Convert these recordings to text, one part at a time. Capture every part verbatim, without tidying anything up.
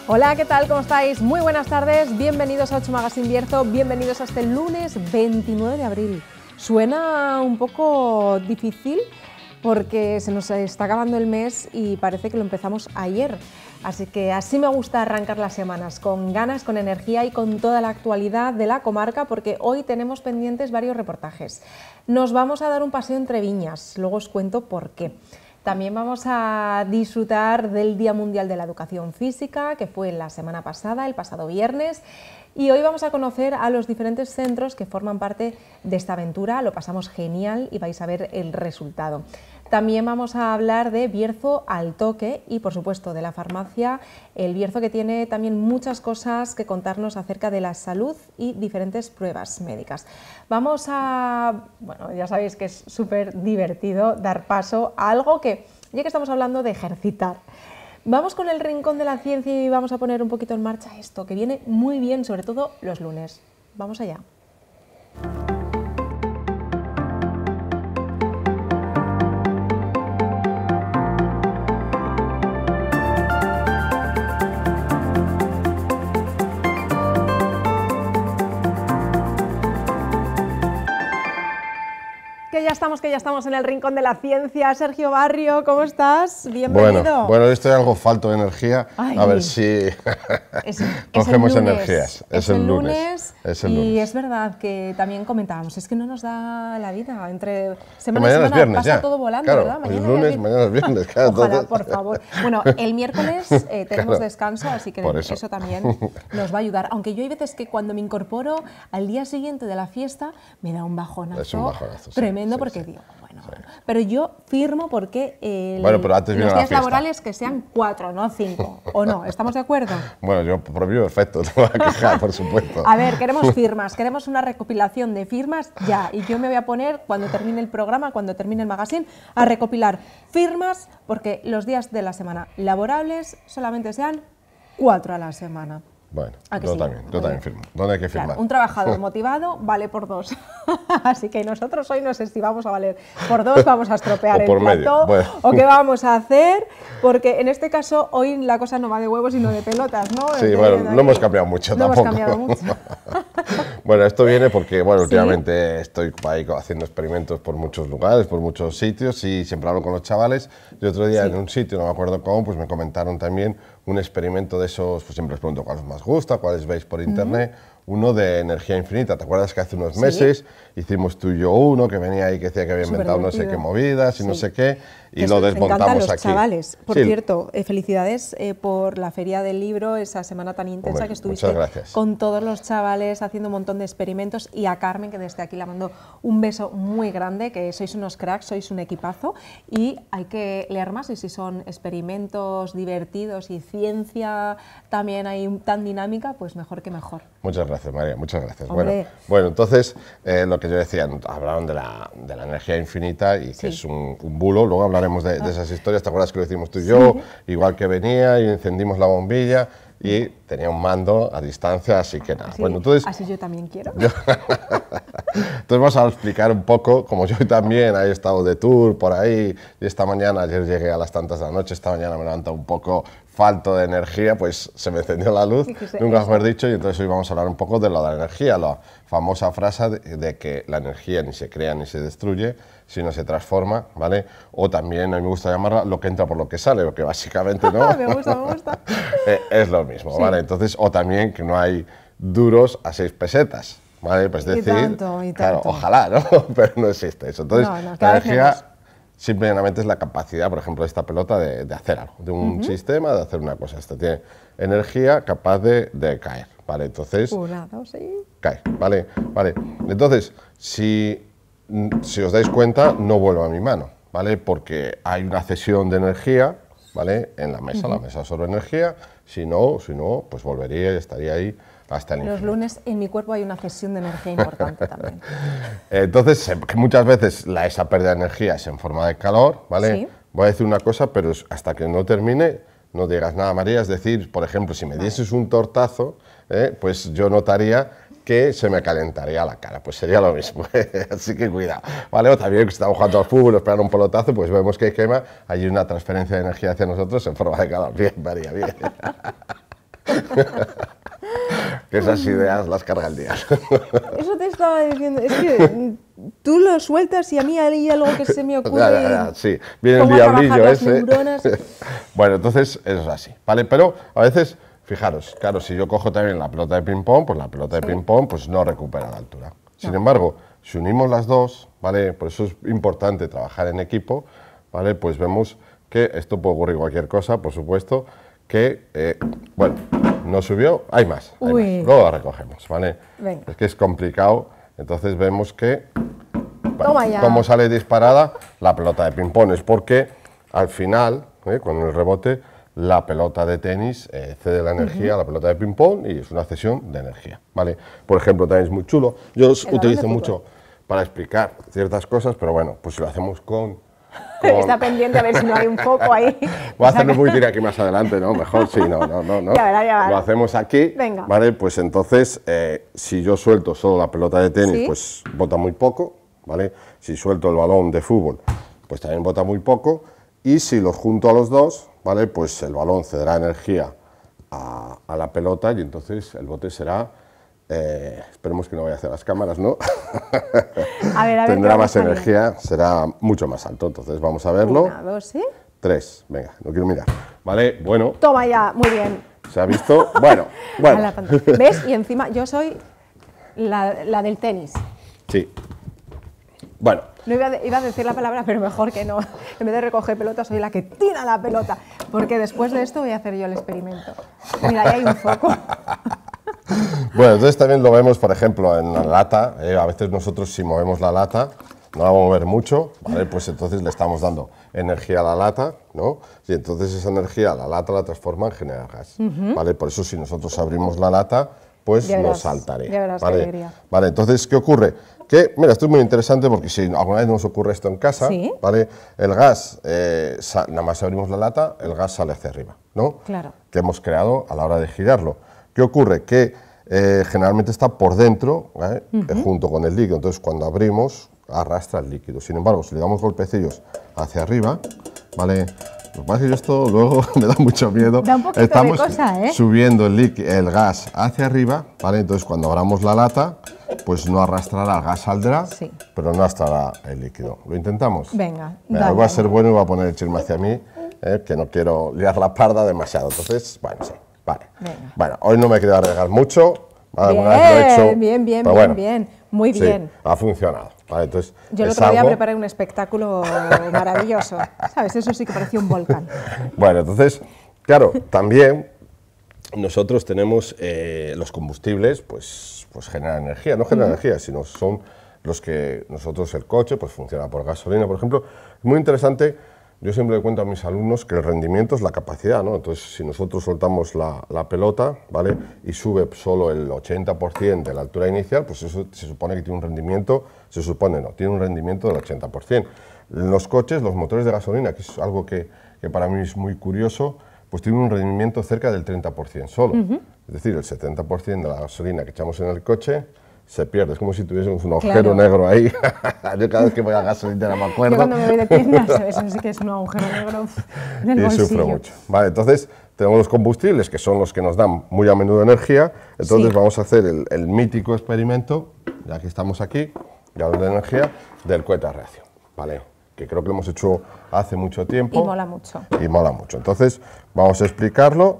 Hola, ¿qué tal? ¿Cómo estáis? Muy buenas tardes, bienvenidos a ocho Magazine Bierzo, bienvenidos a este lunes veintinueve de abril. Suena un poco difícil porque se nos está acabando el mes y parece que lo empezamos ayer. Así que así me gusta arrancar las semanas, con ganas, con energía y con toda la actualidad de la comarca, porque hoy tenemos pendientes varios reportajes. Nos vamos a dar un paseo entre viñas, luego os cuento por qué. También vamos a disfrutar del Día Mundial de la Educación Física, que fue la semana pasada, el pasado viernes, y hoy vamos a conocer a los diferentes centros que forman parte de esta aventura. Lo pasamos genial y vais a ver el resultado. También vamos a hablar de Bierzo al toque y, por supuesto, de la farmacia El Bierzo, que tiene también muchas cosas que contarnos acerca de la salud y diferentes pruebas médicas. Vamos a, bueno, ya sabéis que es súper divertido dar paso a algo que, ya que estamos hablando de ejercitar, vamos con el rincón de la ciencia y vamos a poner un poquito en marcha esto, que viene muy bien, sobre todo los lunes. Vamos allá. Que ya estamos, que ya estamos en el rincón de la ciencia. Sergio Barrio, ¿cómo estás? Bienvenido. Bueno, bueno, estoy algo falto de energía. Ay, a ver si es, cogemos es energías. Es, es el lunes, lunes. Es el y lunes. es verdad que también comentábamos, es que no nos da la vida. Entre semana mañana y semana es viernes, pasa ya. todo volando, Claro, ¿verdad? Mañana es lunes, es mañana es viernes. Claro, Ojalá, entonces... por favor. Bueno, el miércoles eh, tenemos claro, descanso, así que eso. eso también nos va a ayudar. Aunque yo hay veces que cuando me incorporo al día siguiente de la fiesta me da un bajonazo, es un bajonazo tremendo, sí, porque sí, digo, bueno, sí. pero yo firmo porque el, bueno, pero antes los días la laborales que sean cuatro, no cinco, ¿o no? ¿Estamos de acuerdo? Bueno, yo por mí perfecto, no me voy a quejar, por supuesto. A ver, queremos firmas, queremos una recopilación de firmas ya, y yo me voy a poner, cuando termine el programa, cuando termine el magazine, a recopilar firmas, porque los días de la semana laborables solamente sean cuatro a la semana. Bueno, yo sí? también, yo también firmo. ¿Dónde hay que firmar? Claro, un trabajador motivado vale por dos. Así que nosotros hoy no sé si vamos a valer por dos, vamos a estropear por el medio. plató, Bueno. o qué vamos a hacer, porque en este caso hoy la cosa no va de huevos sino de pelotas, ¿no? Sí, de, bueno, de no hemos cambiado mucho no tampoco. No hemos cambiado mucho. Bueno, esto viene porque, bueno, últimamente ¿Sí? estoy ahí haciendo experimentos por muchos lugares, por muchos sitios, y siempre hablo con los chavales. Y otro día sí. en un sitio, no me acuerdo cómo, pues me comentaron también un experimento de esos, pues siempre les pregunto cuál os más gusta, cuáles veis por internet, uh-huh. uno de energía infinita. ¿Te acuerdas que hace unos ¿Sí? meses hicimos tú y yo uno que venía ahí que decía que había inventado no sé qué movidas y sí. no sé qué, y Eso, lo desmontamos los aquí? Chavales, por sí. cierto, eh, felicidades eh, por la Feria del Libro, esa semana tan intensa Hombre, que estuviste con todos los chavales haciendo un montón de experimentos, y a Carmen, que desde aquí la mando un beso muy grande, que sois unos cracks, sois un equipazo, y hay que leer más, y si son experimentos divertidos y ciencia también hay tan dinámica, pues mejor que mejor. Muchas gracias, María, muchas gracias. Hombre. Bueno, bueno, entonces, eh, lo que yo decía, hablaron de la, de la energía infinita y que sí. es un, un bulo, luego hablaremos de, de esas historias. ¿Te acuerdas que lo hicimos tú y yo? Sí. Igual que venía y encendimos la bombilla y tenía un mando a distancia, así que nada. Así, bueno, entonces, así yo también quiero. Yo, entonces vamos a explicar un poco, como yo también he estado de tour por ahí, y esta mañana, ayer llegué a las tantas de la noche, esta mañana me levanta un poco falto de energía, pues se me encendió la luz, Fíjese, nunca mejor dicho, y entonces hoy vamos a hablar un poco de lo de la energía, la famosa frase de, de que la energía ni se crea ni se destruye, sino se transforma, ¿vale? O también, a mí me gusta llamarla lo que entra por lo que sale, porque básicamente no. me gusta, me gusta. Es lo mismo, sí. ¿vale? Entonces, o también que no hay duros a seis pesetas, ¿vale? Pues decir, y tanto, y claro, tanto. ojalá, ¿no? Pero no existe eso. Entonces, no, no, la energía simplemente es la capacidad, por ejemplo, de esta pelota de, de hacer algo, de un uh-huh. sistema, de hacer una cosa. Esta tiene energía capaz de, de caer, ¿vale? Entonces, Curado, sí. cae, ¿vale? Vale. Entonces, si, si os dais cuenta, no vuelvo a mi mano, ¿vale? Porque hay una cesión de energía, ¿vale? En la mesa, uh-huh. la mesa absorbe energía, si no, si no, pues volvería y estaría ahí hasta el Los infinito. lunes en mi cuerpo hay una cesión de energía importante también. Entonces, que muchas veces la, esa pérdida de energía es en forma de calor, ¿vale? ¿Sí? Voy a decir una cosa, pero hasta que no termine, no digas nada, María. Es decir, por ejemplo, si me dieses un tortazo, ¿eh? pues yo notaría que se me calentaría la cara, pues sería lo mismo, así que cuidado, ¿vale? O también que estamos jugando al fútbol, esperando un pelotazo, pues vemos que quema, hay una transferencia de energía hacia nosotros en forma de calor. Bien, María, bien. Que esas ideas las carga el día. Eso te estaba diciendo, es que tú lo sueltas y a mí hay algo que se me ocurre. Ya, ya, ya, sí, viene el Pongo a trabajar diablillo las ese. neuronas. Bueno, entonces eso es así, ¿vale? Pero a veces, fijaros, claro, si yo cojo también la pelota de ping-pong, pues la pelota de Sí. ping-pong pues no recupera la altura. Sin No. embargo, si unimos las dos, ¿vale? Por eso es importante trabajar en equipo, ¿vale? Pues vemos que esto puede ocurrir cualquier cosa, por supuesto, que, eh, bueno, no subió, hay más, hay Uy. más. Luego la recogemos, ¿vale? Venga. Es que es complicado, entonces vemos que, bueno, Toma ya. cómo sale disparada la pelota de ping-pong, es porque al final, ¿eh? con el rebote, la pelota de tenis eh, cede la energía a la pelota de ping-pong y es una cesión de energía, ¿vale? Por ejemplo, también es muy chulo, yo os El balón utilizo de mucho para explicar ciertas cosas, pero bueno, pues si lo hacemos con... con- Está pendiente a ver si no hay un foco ahí. Voy a hacerlo muy bien aquí más adelante, ¿no? Mejor sí, no, no, no. no. Ya verá, ya verá. Lo hacemos aquí, Venga. ¿vale? Pues entonces, eh, si yo suelto solo la pelota de tenis, Sí. pues bota muy poco, ¿vale? Si suelto el balón de fútbol, pues también bota muy poco. Y si los junto a los dos, ¿vale? Pues el balón cederá energía a, a la pelota y entonces el bote será... eh, esperemos que no vaya a hacer las cámaras, ¿no? A ver, a ver. Tendrá qué va más saliendo. energía, será mucho más alto. Entonces vamos a verlo. Una, dos, ¿sí? Tres, venga, no quiero mirar. Vale, bueno, Toma ya, muy bien. se ha visto. Bueno, A bueno. la pantalla. ¿Ves? Y encima yo soy la, la del tenis. Sí. Bueno, No iba, a, iba a decir la palabra, pero mejor que no. En vez de recoger pelota, soy la que tira la pelota. Porque después de esto voy a hacer yo el experimento. Mira, ahí hay un foco. bueno, entonces también lo vemos, por ejemplo, en la lata. eh, a veces nosotros si movemos la lata, no la vamos a mover mucho, ¿vale? Pues entonces le estamos dando energía a la lata, ¿no? Y entonces esa energía la lata la transforma en generar gas, ¿vale? Por eso si nosotros abrimos la lata, pues Ya nos verás, saltaré. ya verás qué ¿vale? alegría. Vale, entonces, ¿qué ocurre? Que, mira, esto es muy interesante porque si alguna vez nos ocurre esto en casa, Sí. ¿vale? El gas, eh, sa- nada más abrimos la lata, el gas sale hacia arriba, ¿no? Claro. Que hemos creado a la hora de girarlo. ¿Qué ocurre? Que eh, generalmente está por dentro, ¿eh? Eh, junto con el líquido, entonces cuando abrimos arrastra el líquido. Sin embargo, si le damos golpecillos hacia arriba, ¿vale? Lo que pasa es que yo esto luego me da mucho miedo. Da un poquito de Estamos cosa, ¿eh? subiendo el, líqui- el gas hacia arriba, ¿vale? Entonces cuando abramos la lata, pues no arrastrará, el gas saldrá, Sí. pero no arrastrará el líquido. ¿Lo intentamos? Venga, Venga, dale, voy a ser venga. bueno y voy a poner el chisme hacia mí, eh, que no quiero liar la parda demasiado. Entonces, bueno, sí, vale. Venga. Bueno, hoy no me quiero arriesgar mucho. ¿vale? Bien, Alguna vez lo he hecho, bien, bien, pero bien, bueno, bien. Muy sí, bien. ha funcionado. Vale, entonces, Yo el es otro día algo- preparé un espectáculo maravilloso. ¿Sabes? Eso sí que parecía un volcán. Bueno, entonces, claro, también nosotros tenemos eh, los combustibles, pues, pues generan energía, no generan energía, sino son los que nosotros, el coche, pues funciona por gasolina, por ejemplo. Es muy interesante, yo siempre le cuento a mis alumnos que el rendimiento es la capacidad, ¿no? Entonces, si nosotros soltamos la, la pelota, ¿vale? Y sube solo el ochenta por ciento de la altura inicial, pues eso se supone que tiene un rendimiento, se supone no, tiene un rendimiento del ochenta por ciento. Los coches, los motores de gasolina, que es algo que, que para mí es muy curioso, pues tienen un rendimiento cerca del treinta por ciento solo. Es decir, el setenta por ciento de la gasolina que echamos en el coche se pierde. Es como si tuviésemos un agujero Claro. negro ahí. Yo cada vez que voy a gasolinera me acuerdo. Yo cuando me voy de tiendas, eso sí que es un agujero negro uf, en el Y bolsillo. sufro mucho. Vale, entonces tenemos los combustibles, que son los que nos dan muy a menudo energía. Entonces Sí. vamos a hacer el, el mítico experimento, ya que estamos aquí, ya hablando de energía, del cohete a reacción. Vale, que creo que lo hemos hecho hace mucho tiempo. Y mola mucho. Y mola mucho. Entonces vamos a explicarlo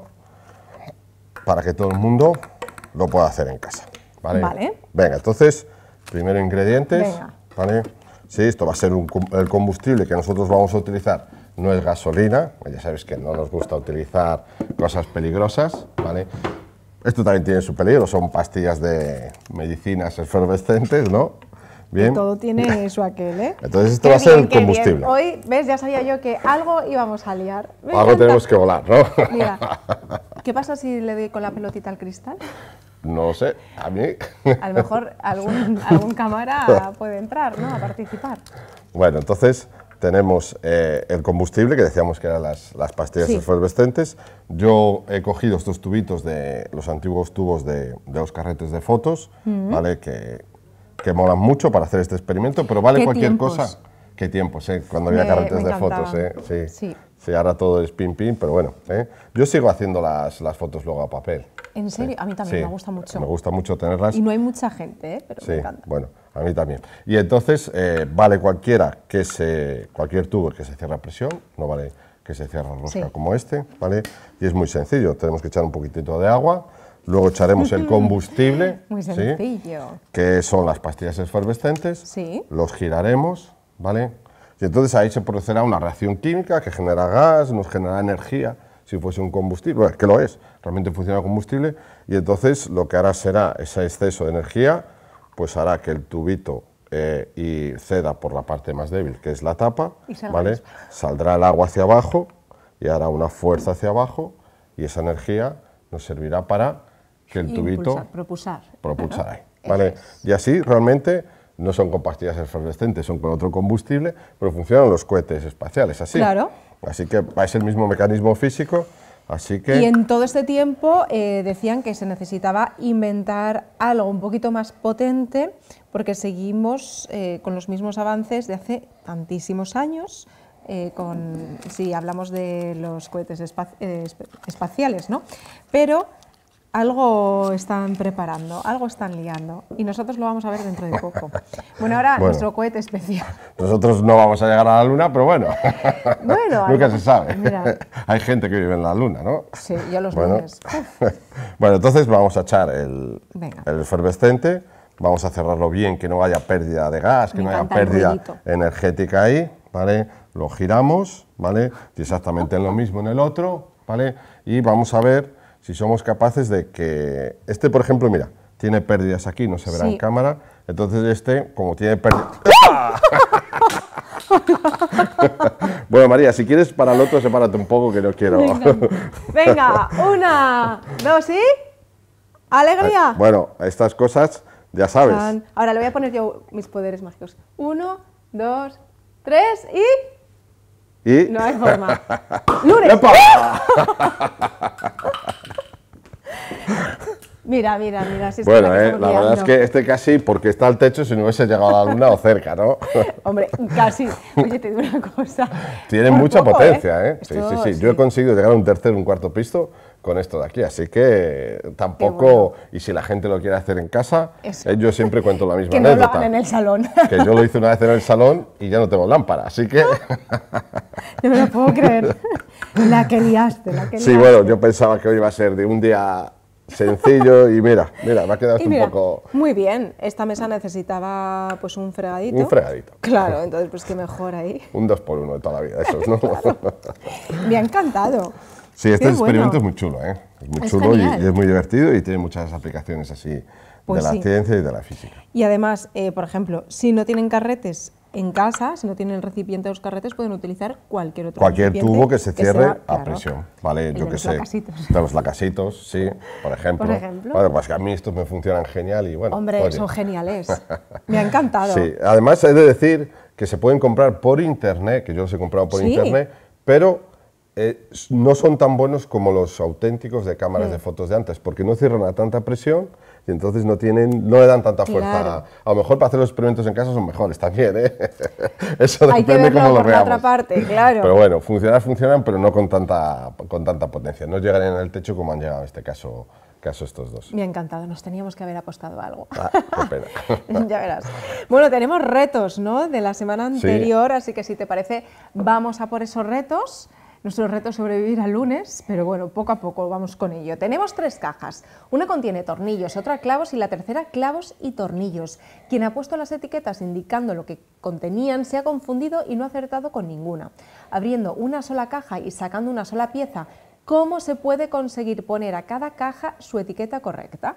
para que todo el mundo lo pueda hacer en casa. Vale. Vale. Venga, entonces, primero ingredientes. Venga. ¿Vale? Sí, esto va a ser un com- el combustible que nosotros vamos a utilizar. No es gasolina, ya sabéis que no nos gusta utilizar cosas peligrosas, ¿vale? Esto también tiene su peligro, son pastillas de medicinas efervescentes, ¿no? Bien. Todo tiene su aquel, ¿eh? Entonces esto Qué va a ser bien, el qué bien. combustible. Hoy, ¿ves? Ya sabía yo que algo íbamos a liar. Me Algo encanta. tenemos que volar, ¿no? Mira, ¿qué pasa si le doy con la pelotita al cristal? No sé, a mí. A lo mejor algún, algún cámara puede entrar, ¿no? A participar. Bueno, entonces tenemos eh, el combustible, que decíamos que eran las, las pastillas Sí. efervescentes. Yo he cogido estos tubitos de los antiguos tubos de, de los carretes de fotos, ¿vale? Que, que molan mucho para hacer este experimento, pero vale ¿Qué cualquier tiempos? cosa. Qué tiempos, ¿eh? Cuando había Me- carretes me de fotos, encantaban. ¿eh? Sí. Sí. Sí, ahora todo es pin pin, pero bueno, ¿eh? Yo sigo haciendo las, las fotos luego a papel. ¿En serio? Sí. A mí también Sí, me gusta mucho. Me gusta mucho tenerlas. Y no hay mucha gente, ¿eh? Pero sí, me encanta. Bueno, a mí también. Y entonces, eh, vale cualquiera que se, cualquier tubo que se cierre a presión, no vale que se cierre a rosca Sí. como este, ¿vale? Y es muy sencillo, tenemos que echar un poquitito de agua, luego echaremos el combustible, Muy ¿sí? sencillo. Que son las pastillas efervescentes, Sí. los giraremos, ¿vale? Y entonces ahí se producirá una reacción química que genera gas, nos genera energía, si fuese un combustible, bueno, que lo es, realmente funciona combustible, y entonces lo que hará será ese exceso de energía, pues hará que el tubito eh, y ceda por la parte más débil, que es la tapa, Y salga ¿vale? disparado. Saldrá el agua hacia abajo y hará una fuerza hacia abajo, y esa energía nos servirá para que el tubito Impulsar, propulsar. propulsar ahí, Eso ¿vale? es. Y así realmente no son con pastillas efervescentes, son con otro combustible, pero funcionan los cohetes espaciales así. Claro. Así que es el mismo mecanismo físico, así que... Y en todo este tiempo eh, decían que se necesitaba inventar algo un poquito más potente, porque seguimos eh, con los mismos avances de hace tantísimos años, eh, con, si hablamos de los cohetes espa- eh, esp- espaciales, ¿no? Pero algo están preparando, algo están liando, y nosotros lo vamos a ver dentro de poco. Bueno, ahora Bueno. nuestro cohete especial. Nosotros no vamos a llegar a la Luna, pero bueno, Bueno, nunca algo- se sabe. mira. Hay gente que vive en la Luna, ¿no? Sí, yo los Bueno. lunes. Bueno, entonces vamos a echar el, Venga. el efervescente, vamos a cerrarlo bien, que no haya pérdida de gas, que Me no haya encanta el pérdida ruidito. energética ahí, ¿vale? Lo giramos, ¿vale? Y exactamente en lo mismo en el otro, ¿vale? Y vamos a ver si somos capaces de que... Este, por ejemplo, mira, tiene pérdidas aquí, no se verá Sí. en cámara, entonces este, como tiene pérdidas... Bueno, María, si quieres para el otro, sepárate un poco, que no quiero... Venga, venga, una, dos y... ¡Alegría! Bueno, estas cosas, ya sabes. Tan. Ahora le voy a poner yo mis poderes mágicos. Uno, dos, tres y... Y... No hay forma. ¡Lunes! ¡Epa! Mira, mira, mira. Si es Bueno, que eh, estamos la verdad es liando. que este casi, porque está al techo, si no hubiese llegado a la Luna o cerca, ¿no? Hombre, casi. Oye, te digo una cosa. Tiene Por mucha poco, potencia, ¿eh? Sí, Esto, sí, sí. Yo he conseguido llegar a un tercer, un cuarto piso con esto de aquí, así que tampoco, bueno. y si la gente lo quiere hacer en casa, Eso. eh, yo siempre cuento la misma Que no lo anécdota. hagan en el salón. Que yo lo hice una vez en el salón y ya no tengo lámpara, así que... No me lo puedo creer. La que liaste, la que Sí, liaste. bueno, yo pensaba que hoy iba a ser de un día sencillo y mira, mira, me ha quedado Y esto mira, un poco... muy bien, esta mesa necesitaba pues un fregadito. Un fregadito. Claro, entonces pues qué mejor ahí. Un dos por uno de toda la vida, esos, ¿no? Me ha encantado. Sí, este Qué experimento bueno. es muy chulo, ¿eh? Es muy Es chulo y, genial. y es muy divertido y tiene muchas aplicaciones así Pues de la sí. ciencia y de la física. Y además, eh, por ejemplo, si no tienen carretes en casa, si no tienen recipiente de los carretes, pueden utilizar cualquier otro Cualquier recipiente tubo que se cierre sea, a claro, presión, ¿vale? el Yo de qué los sé. lacasitos. De los lacasitos, sí, por ejemplo. Por ejemplo. Bueno, pues que a mí estos me funcionan genial y bueno. Hombre, oye. son geniales. Me ha encantado. Sí, además he de decir que se pueden comprar por internet, que yo los he comprado por Sí. internet, pero eh, no son tan buenos como los auténticos de cámaras Mm. de fotos de antes, porque no cierran a tanta presión y entonces no tienen, no le dan tanta fuerza. Claro. A lo mejor para hacer los experimentos en casa son mejores también, ¿eh? Eso Hay que depende verlo cómo lo por la veamos. otra parte, claro. Pero bueno, funcionar funcionan, pero no con tanta, con tanta potencia. No llegan en el techo como han llegado en este caso, caso estos dos. Me ha encantado, nos teníamos que haber apostado a algo. Ah, qué pena. Ya verás. Bueno, tenemos retos, ¿no? De la semana anterior, así que si te parece, vamos a por esos retos. Nuestro reto es sobrevivir al lunes, pero bueno, poco a poco vamos con ello. Tenemos tres cajas. Una contiene tornillos, otra clavos y la tercera clavos y tornillos. Quien ha puesto las etiquetas indicando lo que contenían se ha confundido y no ha acertado con ninguna. Abriendo una sola caja y sacando una sola pieza, ¿cómo se puede conseguir poner a cada caja su etiqueta correcta?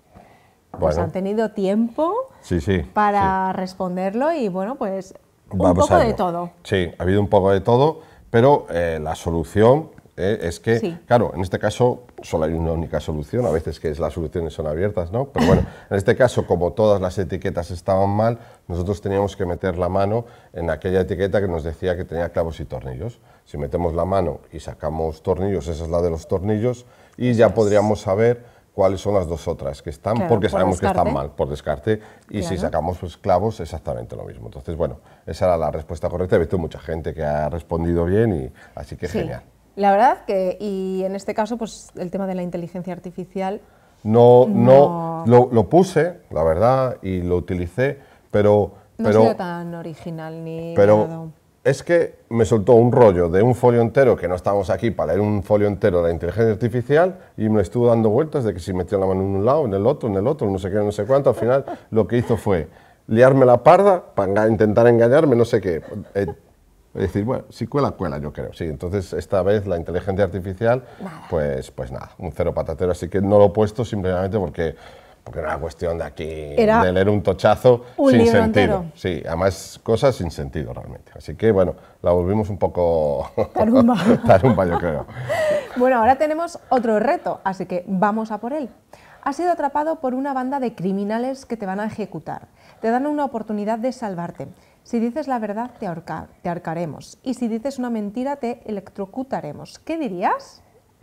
Pues Bueno. han tenido tiempo Sí, sí. para responderlo y bueno, pues un Vamos poco a de ello. todo. Sí, ha habido un poco de todo, pero eh, la solución eh, es que, Sí. claro, en este caso solo hay una única solución, a veces que es las soluciones son abiertas, ¿no? Pero bueno, en este caso, como todas las etiquetas estaban mal, nosotros teníamos que meter la mano en aquella etiqueta que nos decía que tenía clavos y tornillos. Si metemos la mano y sacamos tornillos, esa es la de los tornillos, y ya podríamos saber cuáles son las dos otras que están, claro, porque por sabemos descarte. que están mal, por descarte, y Claro. si sacamos pues, clavos, exactamente lo mismo. Entonces, bueno, esa era la respuesta correcta. He visto mucha gente que ha respondido bien, y así que Sí, genial. la verdad que, y en este caso, pues el tema de la inteligencia artificial, No, No. no, lo, lo puse, la verdad, y lo utilicé, pero... no pero ha sido tan original ni Pero nada. es que me soltó un rollo de un folio entero, que no estamos aquí para leer un folio entero de la inteligencia artificial, y me estuvo dando vueltas de que si metía la mano en un lado, en el otro, en el otro, no sé qué, no sé cuánto. Al final lo que hizo fue liarme la parda para enga- intentar engañarme, no sé qué. Eh, es decir, bueno, si cuela, cuela, yo creo. Sí, entonces esta vez la inteligencia artificial, pues, pues nada, un cero patatero. Así que no lo he puesto simplemente porque... porque era una cuestión de aquí, Era de leer un tochazo un sin libro sentido. entero. Sí, además cosas sin sentido realmente. Así que bueno, la volvimos un poco Tarumba. tarumba, yo creo. Bueno, ahora tenemos otro reto, así que vamos a por él. Has sido atrapado por una banda de criminales que te van a ejecutar. Te dan una oportunidad de salvarte. Si dices la verdad, te, ahorca- te ahorcaremos. Y si dices una mentira, te electrocutaremos. ¿Qué dirías?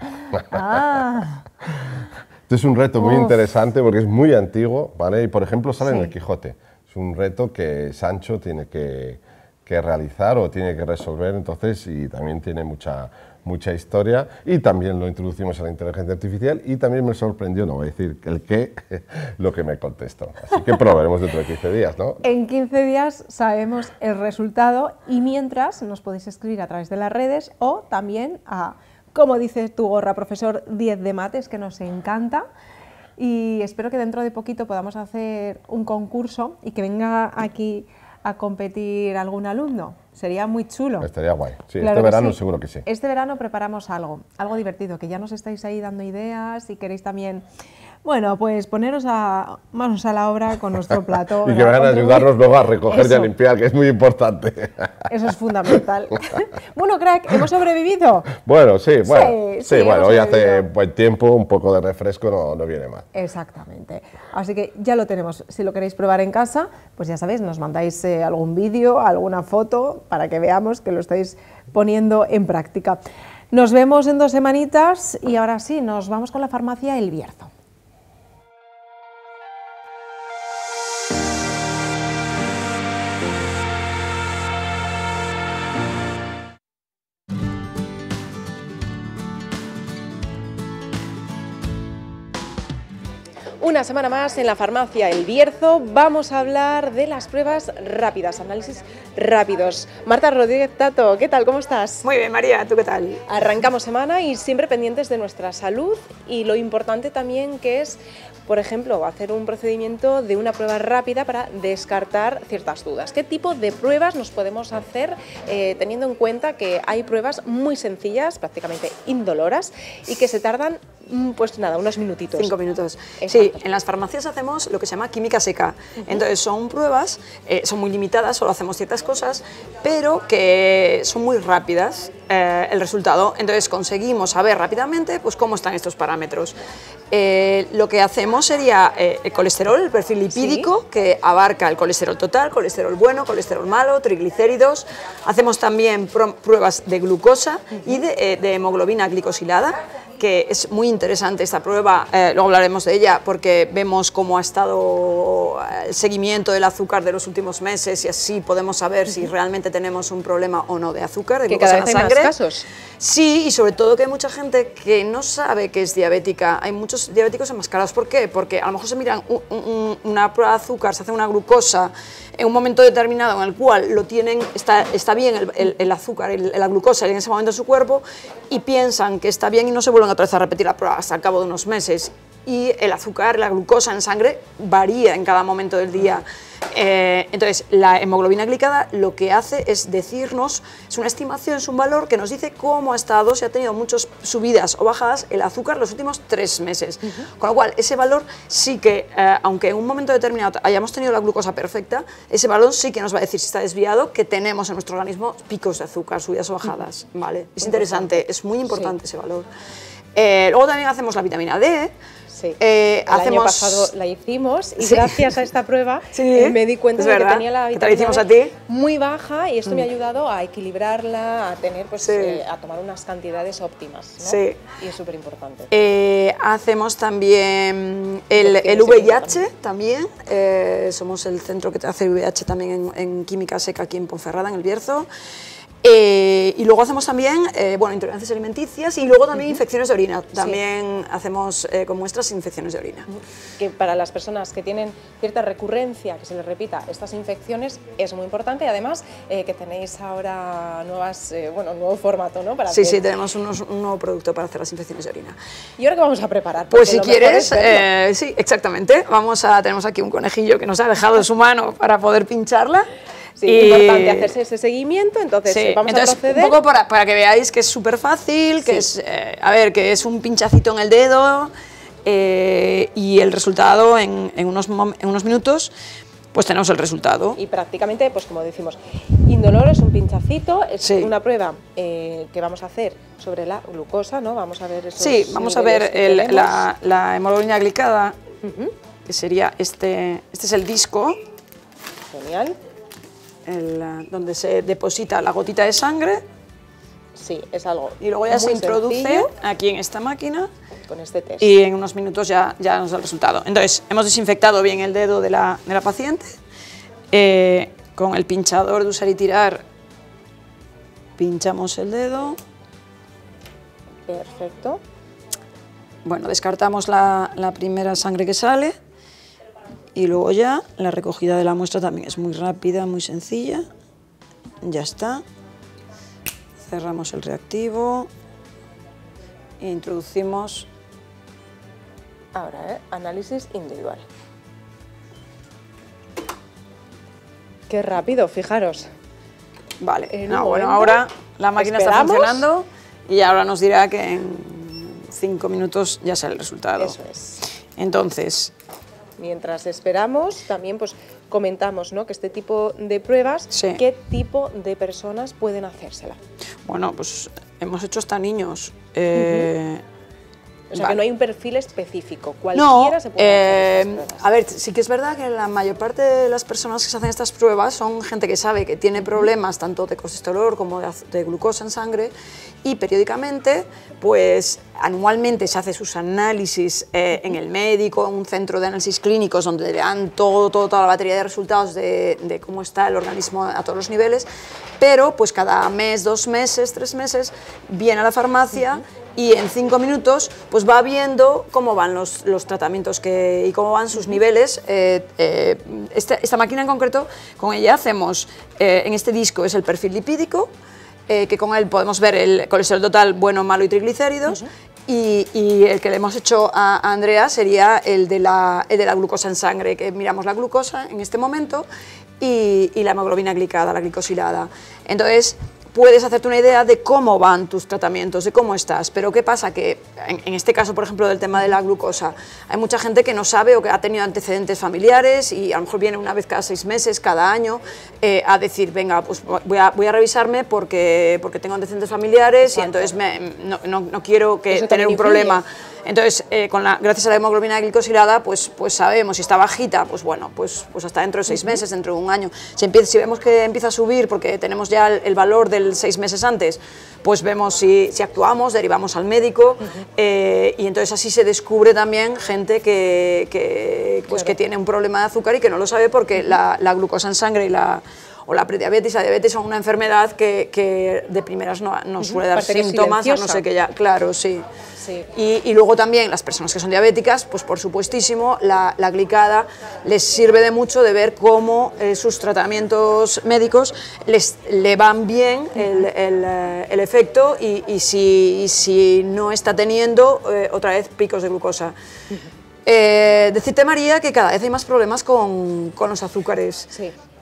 Ah, Este es un reto muy Uf. interesante porque es muy antiguo, ¿vale? Y por ejemplo sale en Sí. el Quijote. Es un reto que Sancho tiene que, que realizar o tiene que resolver, entonces, y también tiene mucha, mucha historia. Y también lo introducimos a la inteligencia artificial y también me sorprendió, no voy a decir el qué, lo que me contestó. Así que probaremos dentro de quince días, ¿no? en quince días sabemos el resultado y mientras nos podéis escribir a través de las redes o también a, como dice tu gorra, profesor, diez de mates, que nos encanta. Y espero que dentro de poquito podamos hacer un concurso y que venga aquí a competir algún alumno. Sería muy chulo. Estaría guay. Sí, Claro este que verano sí. seguro que sí. Este verano preparamos algo, algo divertido, que ya nos estáis ahí dando ideas y queréis también, bueno, pues poneros a, manos a la obra con nuestro plato. Y que van a ayudarnos luego a recoger y a Eso. limpiar, que es muy importante. Eso es fundamental. Bueno, crack, ¿hemos sobrevivido? Bueno, sí, bueno, Sí, sí, sí, bueno, hemos hoy hace sobrevivido. buen tiempo, un poco de refresco no, no viene mal. Exactamente. Así que ya lo tenemos. Si lo queréis probar en casa, pues ya sabéis, nos mandáis eh, algún vídeo, alguna foto, para que veamos que lo estáis poniendo en práctica. Nos vemos en dos semanitas y ahora sí, nos vamos con la farmacia El Bierzo. Una semana más en la farmacia El Bierzo vamos a hablar de las pruebas rápidas, análisis rápidos. Marta Rodríguez Tato, ¿qué tal? ¿Cómo estás? Muy bien, María, ¿tú qué tal? Arrancamos semana y siempre pendientes de nuestra salud y lo importante también que es, por ejemplo, hacer un procedimiento de una prueba rápida para descartar ciertas dudas. ¿Qué tipo de pruebas nos podemos hacer eh, teniendo en cuenta que hay pruebas muy sencillas, prácticamente indoloras y que se tardan, pues nada, unos minutitos? Cinco minutos. Exacto. Sí, en las farmacias hacemos lo que se llama química seca. Entonces son pruebas, eh, son muy limitadas, solo hacemos ciertas cosas, pero que son muy rápidas eh, el resultado. Entonces conseguimos saber rápidamente pues, cómo están estos parámetros. Eh, lo que hacemos sería eh, el colesterol, el perfil lipídico, Sí. que abarca el colesterol total, colesterol bueno, colesterol malo, triglicéridos. Hacemos también pro- pruebas de glucosa y de, eh, de hemoglobina glicosilada, que es muy interesante esta prueba, eh, luego hablaremos de ella, porque vemos cómo ha estado el seguimiento del azúcar de los últimos meses y así podemos saber si realmente tenemos un problema o no de azúcar, de Que glucosa cada en vez la hay más sangre. casos. Sí, y sobre todo que hay mucha gente que no sabe que es diabética. Hay muchos diabéticos enmascarados. ¿Por qué? Porque a lo mejor se miran un- un- una prueba de azúcar, se hace una glucosa en un momento determinado en el cual lo tienen, está, está bien el, el- el azúcar, el- la glucosa en ese momento en su cuerpo y piensan que está bien y no se vuelven otra vez a repetir la prueba hasta el cabo de unos meses. Y el azúcar, la glucosa en sangre varía en cada momento del día. Eh, entonces, la hemoglobina glicada lo que hace es decirnos, es una estimación, es un valor que nos dice cómo ha estado, si ha tenido muchas subidas o bajadas el azúcar los últimos tres meses. Uh-huh. Con lo cual, ese valor sí que, eh, aunque en un momento determinado hayamos tenido la glucosa perfecta, ese valor sí que nos va a decir si está desviado, que tenemos en nuestro organismo picos de azúcar, subidas o bajadas. Uh-huh. ¿Vale? Es interesante, es muy importante sí. ese valor. Eh, luego también hacemos la vitamina D, Sí. Eh, el hacemos... año pasado la hicimos y Sí. gracias a esta prueba Sí, eh, me di cuenta es de que verdad, tenía la que te la hicimos vitamina a D ti. muy baja y esto mm. me ha ayudado a equilibrarla, a tener, pues, sí. eh, a tomar unas cantidades óptimas, ¿no? Sí. Y es súper importante. Eh, hacemos también el, el V I H también, eh, somos el centro que te hace el V I H también en, en Química Seca aquí en Ponferrada, en El Bierzo. Eh, y luego hacemos también, eh, bueno, intolerancias alimenticias y luego también uh-huh. infecciones de orina. También sí. hacemos eh, con muestras infecciones de orina. Que para las personas que tienen cierta recurrencia, que se les repita estas infecciones, es muy importante. Y además eh, que tenéis ahora nuevas, eh, bueno, un nuevo formato, ¿no? Para sí, hacer... sí, tenemos unos, un nuevo producto para hacer las infecciones de orina. ¿Y ahora qué vamos a preparar? Pues si quieres, eh, sí, exactamente. Vamos a, tenemos aquí un conejillo que nos ha dejado de su mano para poder pincharla. Sí, es y... importante hacerse ese seguimiento, entonces sí. vamos entonces, a proceder. Un poco para, para que veáis que es súper fácil, que sí. es, eh, a ver, que es un pinchacito en el dedo eh, y el resultado en, en, unos, en unos minutos, pues tenemos el resultado. Y prácticamente, pues como decimos, indoloro, es un pinchacito, es sí. una prueba eh, que vamos a hacer sobre la glucosa, ¿no? Vamos a ver esos Sí, vamos a ver el, la, la hemoglobina glicada, uh-huh. que sería este, este es el disco. Genial. El, donde se deposita la gotita de sangre. Sí, es algo y luego ya se introduce sencillo. Aquí en esta máquina con este test. Y en unos minutos ya, ya nos da el resultado. Entonces, hemos desinfectado bien el dedo de la, de la paciente. Eh, con el pinchador de usar y tirar, pinchamos el dedo. Perfecto. Bueno, descartamos la, la primera sangre que sale. Y luego ya la recogida de la muestra también es muy rápida, muy sencilla. Ya está. Cerramos el reactivo e introducimos. Ahora, ¿eh? Análisis individual. Qué rápido, fijaros. Vale, no, bueno, ahora la máquina ¿esperamos? Está funcionando y ahora nos dirá que en cinco minutos ya sale el resultado. Eso es. Entonces, mientras esperamos, también pues comentamos, ¿no?, que este tipo de pruebas, sí. ¿qué tipo de personas pueden hacérsela? Bueno, pues hemos hecho hasta niños. Eh, uh-huh. O sea, vale. que no hay un perfil específico, cualquiera no, se puede eh, hacer estas pruebas. A ver, sí que es verdad que la mayor parte de las personas que se hacen estas pruebas son gente que sabe que tiene problemas tanto de colesterol como de, de glucosa en sangre y periódicamente, pues anualmente se hace sus análisis eh, en el médico, en un centro de análisis clínicos donde le dan todo, todo, toda la batería de resultados de, de cómo está el organismo a todos los niveles, pero pues cada mes, dos meses, tres meses, viene a la farmacia uh-huh. y en cinco minutos pues va viendo cómo van los, los tratamientos que, y cómo van sus niveles. Eh, eh, esta, esta máquina en concreto, con ella hacemos, eh, en este disco es el perfil lipídico, eh, que con él podemos ver el colesterol total bueno, malo y triglicéridos, uh-huh. y, y el que le hemos hecho a, a Andrea sería el de, la, el de la glucosa en sangre, que miramos la glucosa en este momento y, y la hemoglobina glicada, la glicosilada. Entonces, puedes hacerte una idea de cómo van tus tratamientos, de cómo estás, pero ¿qué pasa? Que en, en este caso, por ejemplo, del tema de la glucosa, hay mucha gente que no sabe o que ha tenido antecedentes familiares y a lo mejor viene una vez cada seis meses, cada año, eh, a decir, venga, pues voy a, voy a revisarme porque, porque tengo antecedentes familiares. Exacto. Y entonces me, no, no, no quiero que tener un problema. Entonces, eh, con la, gracias a la hemoglobina glicosilada, pues, pues sabemos, si está bajita, pues bueno, pues, pues hasta dentro de seis meses, dentro de un año. Si, empieza, si vemos que empieza a subir porque tenemos ya el, el valor del seis meses antes, pues vemos si, si actuamos, derivamos al médico, uh-huh. eh, y entonces así se descubre también gente que, que, pues, claro. que tiene un problema de azúcar y que no lo sabe porque uh-huh. la, la glucosa en sangre y la... o la prediabetes, la diabetes son una enfermedad que, que de primeras no nos suele dar Parece síntomas, a no sé qué ya, claro, sí. sí. Y, y luego también las personas que son diabéticas, pues por supuestísimo, la, la glicada les sirve de mucho de ver cómo eh, sus tratamientos médicos les le van bien el, el, el efecto y, y, si, y si no está teniendo eh, otra vez picos de glucosa. Uh-huh. eh, decirte, María, que cada vez hay más problemas con, con los azúcares. Sí.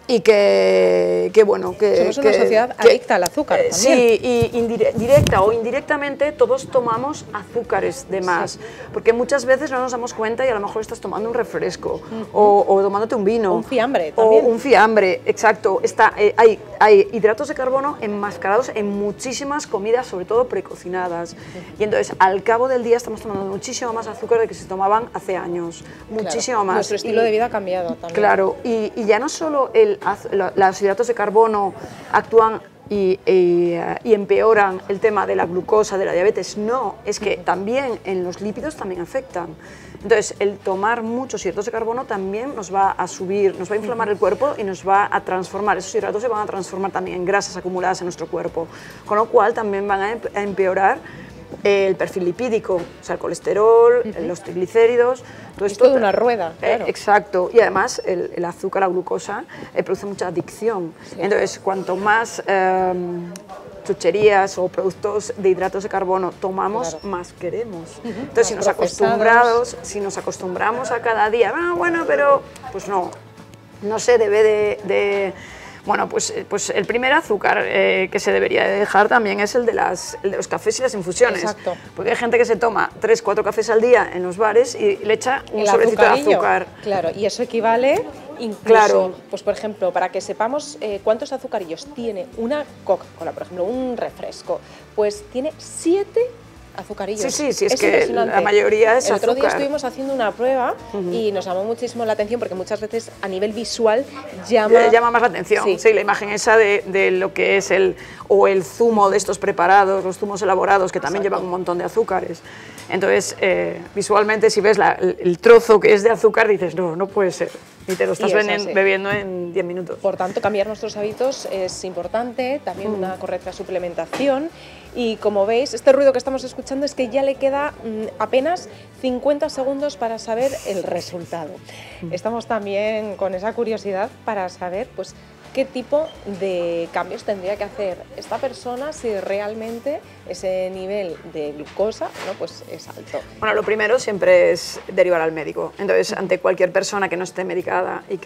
y que, que bueno, que... Somos una que, sociedad que, adicta al azúcar eh, también. Sí, y indire, directa o indirectamente todos tomamos azúcares de más, sí. porque muchas veces no nos damos cuenta y a lo mejor estás tomando un refresco uh-huh. o, o tomándote un vino. O un fiambre también. O un fiambre, exacto. Está, eh, hay, hay hidratos de carbono enmascarados en muchísimas comidas, sobre todo precocinadas. Uh-huh. Y entonces, al cabo del día estamos tomando muchísimo más azúcar de que se tomaban hace años. Muchísimo claro. más. Nuestro estilo y, de vida ha cambiado también. Claro, y, y ya no solo el, los hidratos de carbono actúan y, y, y empeoran el tema de la glucosa, de la diabetes, no, es que también en los lípidos también afectan. Entonces, el tomar muchos hidratos de carbono también nos va a subir, nos va a inflamar el cuerpo y nos va a transformar. Esos hidratos se van a transformar también en grasas acumuladas en nuestro cuerpo, con lo cual también van a empeorar el perfil lipídico, o sea, el colesterol, uh-huh. los triglicéridos. Todo es esto, toda una rueda, claro. Eh, exacto, y además el, el azúcar, la glucosa, eh, produce mucha adicción. Sí. Entonces, cuanto más eh, chucherías o productos de hidratos de carbono tomamos, claro. más queremos. Uh-huh. Entonces, más si nos, acostumbrados, si nos acostumbramos a cada día, ah, bueno, pero pues no, no se debe de... de Bueno, pues, pues el primer azúcar eh, que se debería de dejar también es el de, las, el de los cafés y las infusiones. Exacto. Porque hay gente que se toma tres, cuatro cafés al día en los bares y le echa un sobrecito de azúcar. Claro, y eso equivale incluso, claro. pues por ejemplo, para que sepamos eh, cuántos azucarillos tiene una Coca-Cola, por ejemplo, un refresco, pues tiene siete azucarillos. Sí, sí, sí, es, es que la mayoría es El otro azúcar. día estuvimos haciendo una prueba uh-huh. y nos llamó muchísimo la atención porque muchas veces a nivel visual llama... llama más la atención, sí, sí la imagen esa de, de lo que es el, o el zumo de estos preparados, los zumos elaborados que también Exacto. llevan un montón de azúcares. Entonces, eh, visualmente si ves la, el, el trozo que es de azúcar dices, no, no puede ser. Y te lo estás bebiendo, bebiendo en diez minutos. Por tanto, cambiar nuestros hábitos es importante, también mm. una correcta suplementación. Y como veis, este ruido que estamos escuchando es que ya le queda mmm, apenas cincuenta segundos para saber el resultado. Mm. Estamos también con esa curiosidad para saber pues, qué tipo de cambios tendría que hacer esta persona si realmente ese nivel de glucosa ¿no? pues es alto. Bueno, lo primero siempre es derivar al médico. Entonces, ante cualquier persona que no esté medicada y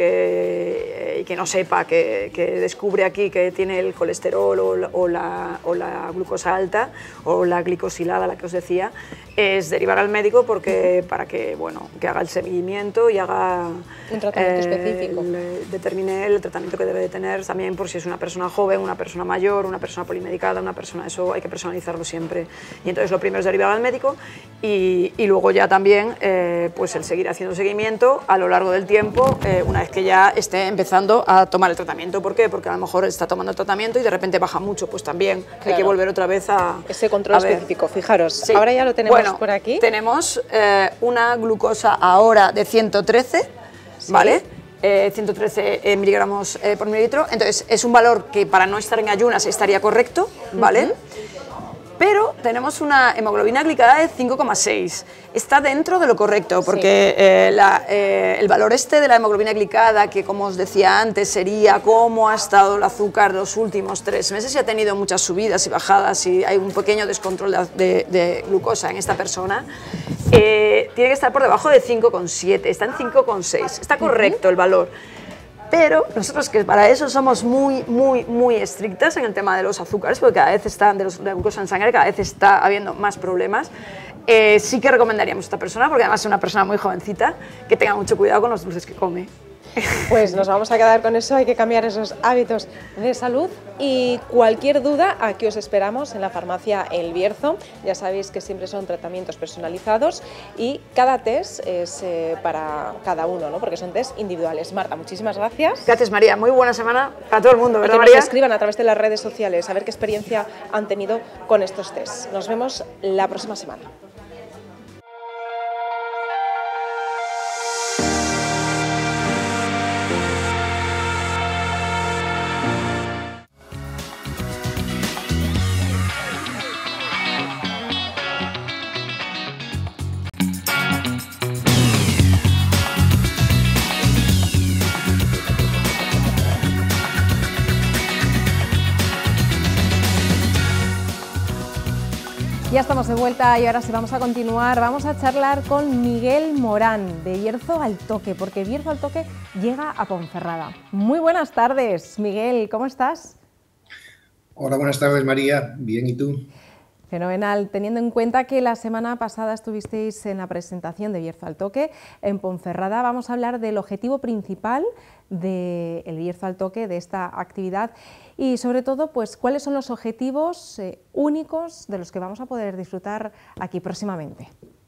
que, y que no sepa, que, que descubre aquí que tiene el colesterol o la, o, la, o la glucosa alta o la glicosilada, la que os decía, es derivar al médico porque, para que, bueno, que haga el seguimiento y haga... Un tratamiento eh, específico. El, determine el tratamiento que debe de tener también por si es una persona joven, una persona mayor, una persona polimedicada, una persona... Eso hay que personalizarlo siempre. Y entonces lo primero es derivar al médico y, y luego ya también eh, pues el seguir haciendo seguimiento a lo largo del tiempo eh, una vez que ya esté empezando a tomar el tratamiento. ¿Por qué? Porque a lo mejor está tomando el tratamiento y de repente baja mucho, pues también claro. hay que volver otra vez a... Ese control a ver. específico, fijaros, Sí. ahora ya lo tenemos bueno, por aquí. Tenemos eh, una glucosa ahora de ciento trece, sí. ¿vale? Eh, ciento trece eh, miligramos eh, por mililitro, entonces es un valor que para no estar en ayunas estaría correcto, ¿vale? Uh-huh. Pero tenemos una hemoglobina glicada de cinco coma seis. Está dentro de lo correcto, porque sí. eh, la, eh, el valor este de la hemoglobina glicada, que como os decía antes, sería cómo ha estado el azúcar los últimos tres meses y ha tenido muchas subidas y bajadas y hay un pequeño descontrol de, de, de glucosa en esta persona, eh, tiene que estar por debajo de cinco coma siete, está en cinco coma seis. Está correcto el valor. Pero nosotros que para eso somos muy, muy, muy estrictas en el tema de los azúcares, porque cada vez están, de, los, de la glucosa en sangre, cada vez está habiendo más problemas, eh, sí que recomendaríamos a esta persona, porque además es una persona muy jovencita, que tenga mucho cuidado con los dulces que come. Pues nos vamos a quedar con eso, hay que cambiar esos hábitos de salud y cualquier duda, aquí os esperamos en la farmacia El Bierzo. Ya sabéis que siempre son tratamientos personalizados y cada test es eh, para cada uno, ¿no? Porque son test individuales. Marta, muchísimas gracias. Gracias, María. Muy buena semana para todo el mundo, ¿verdad, y que María? nos escriban a través de las redes sociales a ver qué experiencia han tenido con estos tests. Nos vemos la próxima semana. Ya estamos de vuelta y ahora sí vamos a continuar. Vamos a charlar con Miguel Morán, de Bierzo al Toque, porque Bierzo al Toque llega a Ponferrada. Muy buenas tardes, Miguel, ¿cómo estás? Hola, buenas tardes, María. Bien, ¿y tú? Fenomenal, teniendo en cuenta que la semana pasada estuvisteis en la presentación de Bierzo al Toque en Ponferrada, vamos a hablar del objetivo principal del Bierzo al Toque, de esta actividad, y sobre todo, pues, cuáles son los objetivos eh, únicos de los que vamos a poder disfrutar aquí próximamente.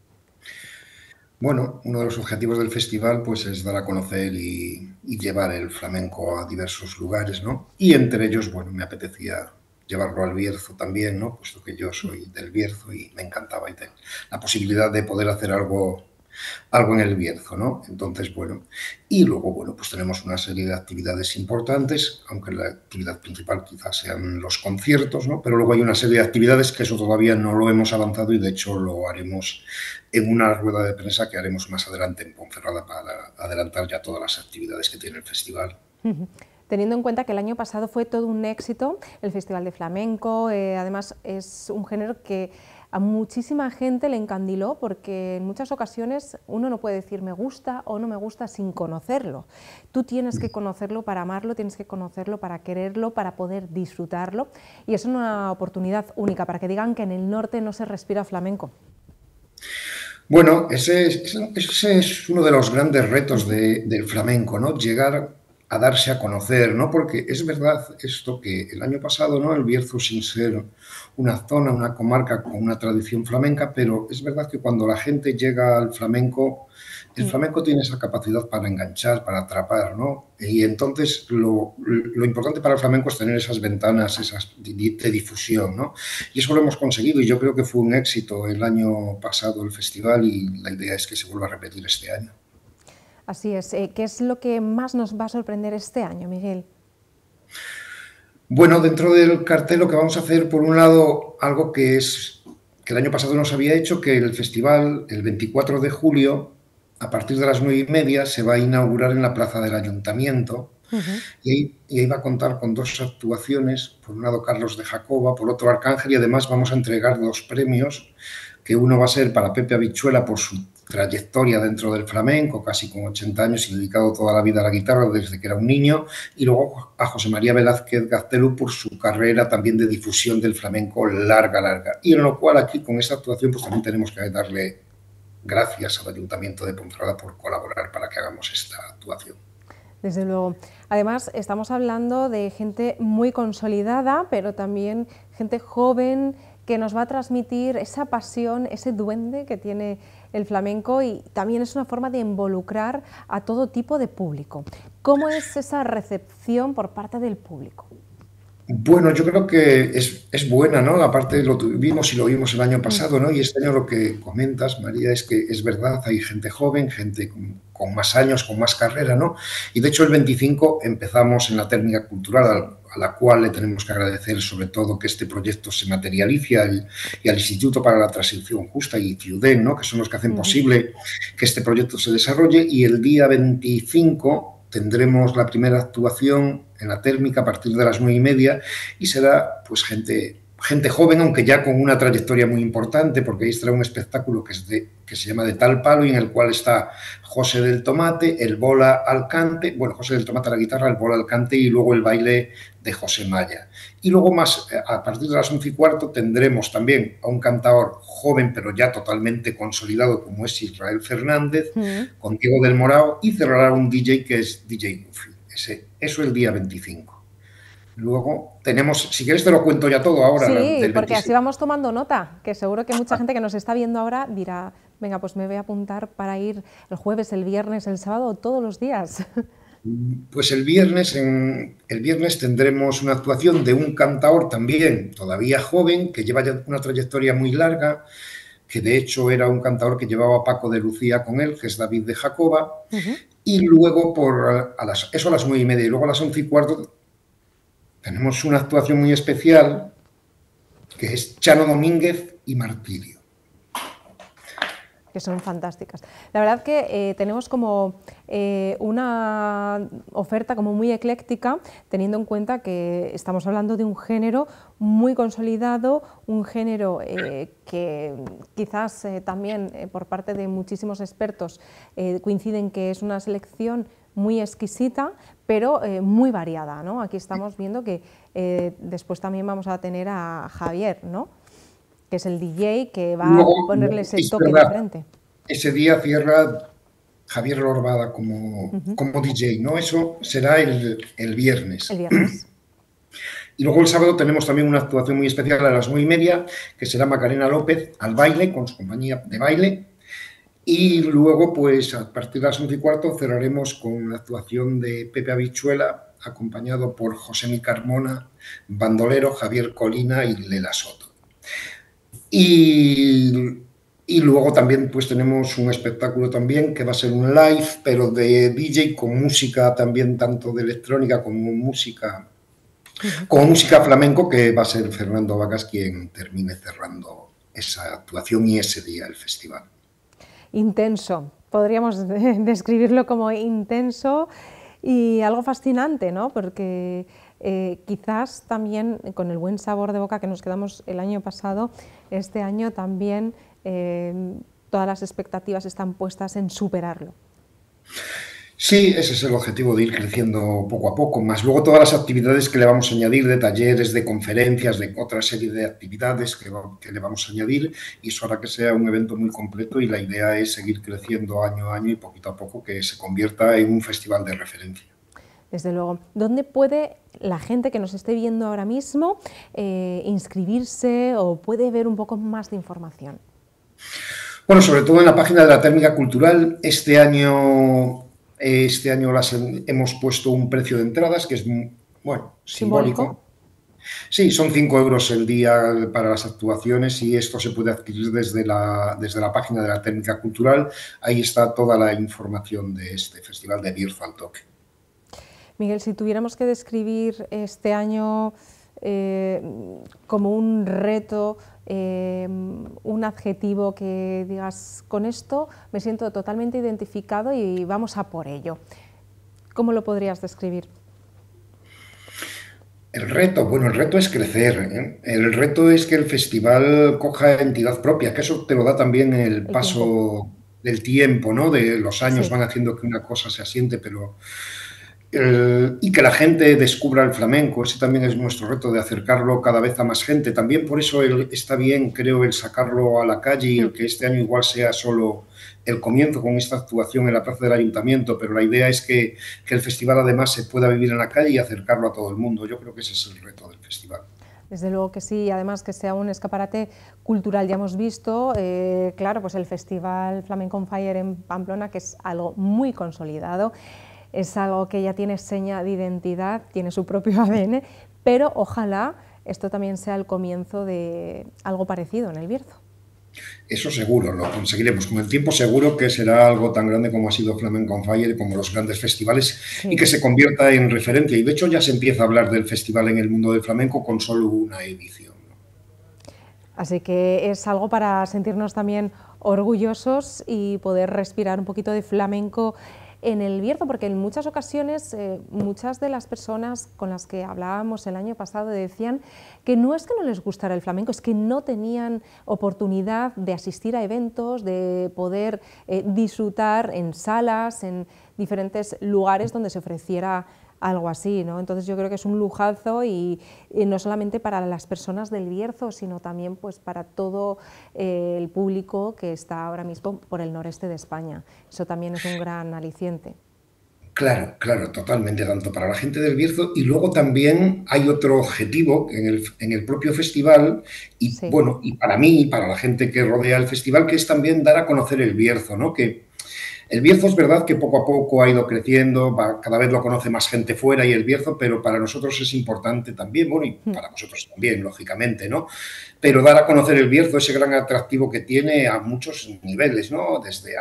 Bueno, uno de los objetivos del festival pues, es dar a conocer y, y llevar el flamenco a diversos lugares, ¿no? Y entre ellos, bueno, me apetecía llevarlo al Bierzo también, ¿no? Puesto que yo soy del Bierzo y me encantaba y ten, la posibilidad de poder hacer algo, algo en el Bierzo, ¿no? Entonces, bueno, y luego, bueno, pues tenemos una serie de actividades importantes, aunque la actividad principal quizás sean los conciertos, ¿no? Pero luego hay una serie de actividades que eso todavía no lo hemos avanzado y de hecho lo haremos en una rueda de prensa que haremos más adelante en Ponferrada para adelantar ya todas las actividades que tiene el festival. Uh-huh. Teniendo en cuenta que el año pasado fue todo un éxito, el Festival de Flamenco, eh, además es un género que a muchísima gente le encandiló, porque en muchas ocasiones uno no puede decir me gusta o no me gusta sin conocerlo. Tú tienes que conocerlo para amarlo, tienes que conocerlo para quererlo, para poder disfrutarlo, y es una oportunidad única para que digan que en el norte no se respira flamenco. Bueno, ese es, ese es uno de los grandes retos de, del flamenco, ¿no? Llegar a darse a conocer, ¿no? Porque es verdad esto que el año pasado, ¿no? El Bierzo, sin ser una zona, una comarca con una tradición flamenca, pero es verdad que cuando la gente llega al flamenco, el flamenco tiene esa capacidad para enganchar, para atrapar, ¿no? Y entonces lo, lo importante para el flamenco es tener esas ventanas, esas de, de difusión, ¿no? Y eso lo hemos conseguido y yo creo que fue un éxito el año pasado el festival y la idea es que se vuelva a repetir este año. Así es. ¿Qué es lo que más nos va a sorprender este año, Miguel? Bueno, dentro del cartel lo que vamos a hacer, por un lado, algo que es que el año pasado no se había hecho, que el festival, el veinticuatro de julio, a partir de las nueve y media, se va a inaugurar en la plaza del Ayuntamiento. Uh-huh. y, ahí, y ahí va a contar con dos actuaciones, por un lado Carlos de Jacoba, por otro Arcángel, y además vamos a entregar dos premios, que uno va a ser para Pepe Habichuela por su trayectoria dentro del flamenco, casi con ochenta años y dedicado toda la vida a la guitarra desde que era un niño, y luego a José María Velázquez Gaztelu por su carrera también de difusión del flamenco larga, larga. Y en lo cual aquí con esta actuación pues también tenemos que darle gracias al Ayuntamiento de Ponferrada por colaborar para que hagamos esta actuación. Desde luego. Además, estamos hablando de gente muy consolidada, pero también gente joven que nos va a transmitir esa pasión, ese duende que tiene el flamenco, y también es una forma de involucrar a todo tipo de público. ¿Cómo es esa recepción por parte del público? Bueno, yo creo que es, es buena, ¿no? Aparte lo tuvimos y lo vimos el año pasado, ¿no? Y este año lo que comentas, María, es que es verdad, hay gente joven, gente con, con más años, con más carrera, ¿no? Y de hecho el veinticinco empezamos en la técnica cultural, a la cual le tenemos que agradecer sobre todo que este proyecto se materialice al, y al Instituto para la Transición Justa y Ciudén, ¿no? Que son los que hacen posible que este proyecto se desarrolle, y el día veinticinco tendremos la primera actuación en la térmica a partir de las nueve y media y será pues gente, gente joven, aunque ya con una trayectoria muy importante, porque ahí estará un espectáculo que, es de, que se llama De Tal Palo, y en el cual está José del Tomate, el bola al cante, bueno, José del Tomate a la guitarra, el bola al cante y luego el baile de José Maya. Y luego más, a partir de las once y cuarto, tendremos también a un cantador joven, pero ya totalmente consolidado, como es Israel Fernández, mm. con Diego del Morao, y cerrará un D J que es D J Goofy. Ese, eso el día veinticinco. Luego tenemos, si quieres te lo cuento ya todo ahora. Sí, del porque veintiséis. Así vamos tomando nota, que seguro que mucha gente que nos está viendo ahora dirá, venga, pues me voy a apuntar para ir el jueves, el viernes, el sábado, todos los días. Pues el viernes, en, el viernes tendremos una actuación de un cantaor también todavía joven, que lleva ya una trayectoria muy larga, que de hecho era un cantaor que llevaba a Paco de Lucía con él, que es David de Jacoba, uh-huh. y luego por a las, eso a las nueve y media, y luego a las once y cuarto tenemos una actuación muy especial, que es Chano Domínguez y Martirio. que son fantásticas. La verdad que eh, tenemos como eh, una oferta como muy ecléctica, teniendo en cuenta que estamos hablando de un género muy consolidado, un género eh, que quizás eh, también eh, por parte de muchísimos expertos eh, coinciden que es una selección muy exquisita, pero eh, muy variada, ¿no? Aquí estamos viendo que eh, después también vamos a tener a Javier, ¿no?, que es el D J que va Luego, a ponerle ese toque verdad, diferente. Ese día cierra Javier Lorbada como, Uh-huh. como D J, ¿no? Eso será el, el viernes. El viernes. Y luego el sábado tenemos también una actuación muy especial a las nueve y media, que será Macarena López al baile, con su compañía de baile. Y luego, pues a partir de las once y cuarto, cerraremos con la actuación de Pepe Habichuela, acompañado por José Mi Carmona, bandolero, Javier Colina y Lela Soto. Y, y luego también pues tenemos un espectáculo también que va a ser un live, pero de D J con música también, tanto de electrónica como música, como música flamenco, que va a ser Fernando Vacas quien termine cerrando esa actuación y ese día el festival. Intenso, podríamos describirlo como intenso y algo fascinante, ¿no? Porque eh, quizás también con el buen sabor de boca que nos quedamos el año pasado, este año también eh, todas las expectativas están puestas en superarlo. Sí, ese es el objetivo, de ir creciendo poco a poco, más luego todas las actividades que le vamos a añadir, de talleres, de conferencias, de otra serie de actividades que, va, que le vamos a añadir, y eso hará que sea un evento muy completo, y la idea es seguir creciendo año a año y poquito a poco que se convierta en un festival de referencia. Desde luego. ¿Dónde puede la gente que nos esté viendo ahora mismo eh, inscribirse o puede ver un poco más de información? Bueno, sobre todo en la página de la Técnica Cultural. Este año... Este año las hemos puesto un precio de entradas que es, bueno, simbólico. ¿Simbólico? Sí, son cinco euros el día para las actuaciones y esto se puede adquirir desde la, desde la página de la Técnica Cultural. Ahí está toda la información de este festival de Bierzo al Toque. Miguel, si tuviéramos que describir este año eh, como un reto, Eh, un adjetivo que digas, con esto me siento totalmente identificado y vamos a por ello, ¿cómo lo podrías describir? El reto, bueno, el reto es crecer, ¿eh? El reto es que el festival coja entidad propia, que eso te lo da también el, el paso tiempo. del tiempo, ¿no? De los años sí. Van haciendo que una cosa se asiente, pero... El, y que la gente descubra el flamenco, ese también es nuestro reto, de acercarlo cada vez a más gente. También por eso el, está bien, creo, el sacarlo a la calle y el que este año igual sea solo el comienzo con esta actuación en la plaza del Ayuntamiento, pero la idea es que, que el festival además se pueda vivir en la calle y acercarlo a todo el mundo. Yo creo que ese es el reto del festival. Desde luego que sí, y además que sea un escaparate cultural. Ya hemos visto, eh, claro, pues el Festival Flamenco on Fire en Pamplona, que es algo muy consolidado. Es algo que ya tiene seña de identidad, tiene su propio A D N, pero ojalá esto también sea el comienzo de algo parecido en el Bierzo. Eso seguro, lo conseguiremos. Con el tiempo seguro que será algo tan grande como ha sido Flamenco on Fire, como los grandes festivales, sí. Y que se convierta en referencia. Y de hecho ya se empieza a hablar del festival en el mundo del flamenco con solo una edición, ¿no? Así que es algo para sentirnos también orgullosos y poder respirar un poquito de flamenco en el Bierzo, porque en muchas ocasiones eh, muchas de las personas con las que hablábamos el año pasado decían que no es que no les gustara el flamenco, es que no tenían oportunidad de asistir a eventos, de poder eh, disfrutar en salas, en diferentes lugares donde se ofreciera algo así, ¿no? Entonces yo creo que es un lujazo y, y no solamente para las personas del Bierzo, sino también pues para todo eh, el público que está ahora mismo por el noreste de España. Eso también es un gran aliciente. Claro, claro, totalmente, tanto para la gente del Bierzo, y luego también hay otro objetivo en el, en el propio festival, y sí. Bueno, y para mí, y para la gente que rodea el festival, que es también dar a conocer el Bierzo, ¿no? Que el Bierzo es verdad que poco a poco ha ido creciendo, cada vez lo conoce más gente fuera y el Bierzo, pero para nosotros es importante también, bueno, y para vosotros también, lógicamente, ¿no? Pero dar a conocer el Bierzo, ese gran atractivo que tiene a muchos niveles, ¿no? Desde arquitectura,